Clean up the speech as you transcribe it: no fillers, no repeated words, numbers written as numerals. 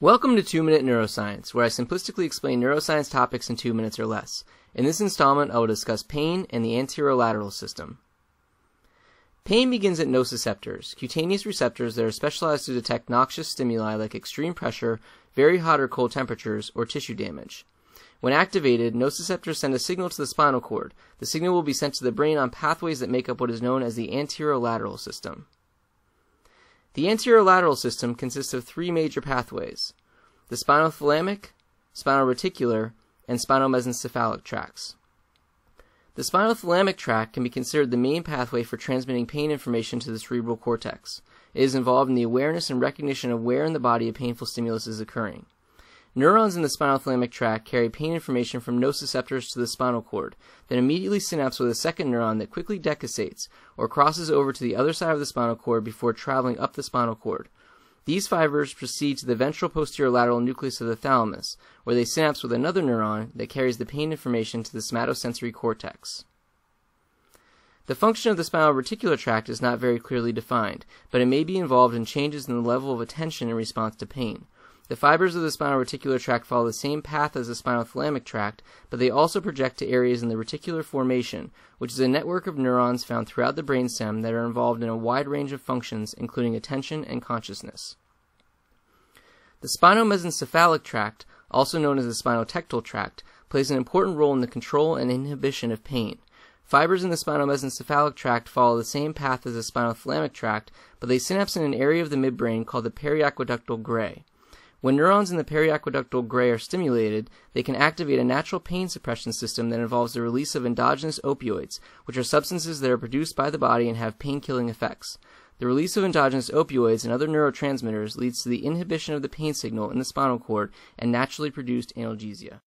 Welcome to 2-Minute Neuroscience, where I simplistically explain neuroscience topics in 2 minutes or less. In this installment, I will discuss pain and the anterolateral system. Pain begins at nociceptors, cutaneous receptors that are specialized to detect noxious stimuli like extreme pressure, very hot or cold temperatures, or tissue damage. When activated, nociceptors send a signal to the spinal cord. The signal will be sent to the brain on pathways that make up what is known as the anterolateral system. The anterolateral system consists of 3 major pathways: the spinothalamic, spinoreticular, and spinomesencephalic tracts. The spinothalamic tract can be considered the main pathway for transmitting pain information to the cerebral cortex. It is involved in the awareness and recognition of where in the body a painful stimulus is occurring. Neurons in the spinothalamic tract carry pain information from nociceptors to the spinal cord, then immediately synapse with a second neuron that quickly decussates, or crosses over to the other side of the spinal cord before traveling up the spinal cord. These fibers proceed to the ventral posterior lateral nucleus of the thalamus, where they synapse with another neuron that carries the pain information to the somatosensory cortex. The function of the spinal reticular tract is not very clearly defined, but it may be involved in changes in the level of attention in response to pain. The fibers of the spinal reticular tract follow the same path as the spinothalamic tract, but they also project to areas in the reticular formation, which is a network of neurons found throughout the brainstem that are involved in a wide range of functions, including attention and consciousness. The spinomesencephalic tract, also known as the spinothalamic tract, plays an important role in the control and inhibition of pain. Fibers in the spinomesencephalic tract follow the same path as the spinothalamic tract, but they synapse in an area of the midbrain called the periaqeuductal gray. When neurons in the periaqeuductal gray are stimulated, they can activate a natural pain suppression system that involves the release of endogenous opioids, which are substances that are produced by the body and have pain-killing effects. The release of endogenous opioids and other neurotransmitters leads to the inhibition of the pain signal in the spinal cord and naturally produced analgesia.